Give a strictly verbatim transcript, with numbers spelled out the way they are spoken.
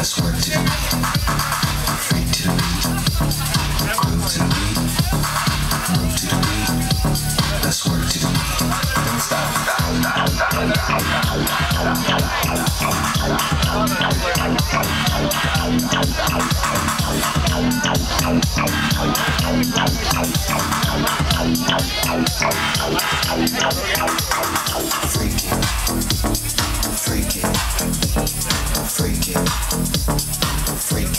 Let's work to the beat. Freak to the beat. Groove to the beat. Move to the beat. Let's work to the beat. Don't stop. Freaking, freaking, freaking, freaking.